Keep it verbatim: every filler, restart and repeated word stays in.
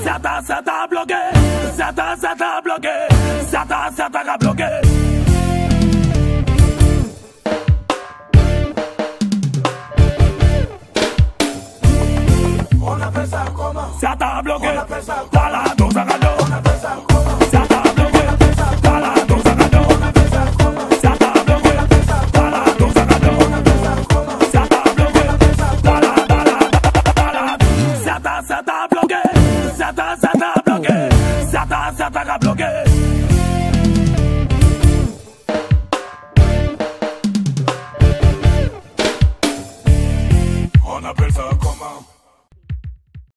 Ça t'a, ça t'a bloqué. Ça t'a, ça t'a bloqué. Ça t'a, ça t'a bloqué. On appelle ça comment? Ça t'a bloqué. On appelle ça T'as la dose à cadeau. On appelle ça comment? Ça t'a bloqué. T'as la dose à cadeau. On appelle ça comment? Ça t'a bloqué. T'as la dose à cadeau. On appelle ça comment? Ça t'a bloqué. T'as la, t'as la, t'as la. Ça t'a, ça t'a bloqué. Ça t'a, ça t'a bloqué. Ça t'a, ça t'a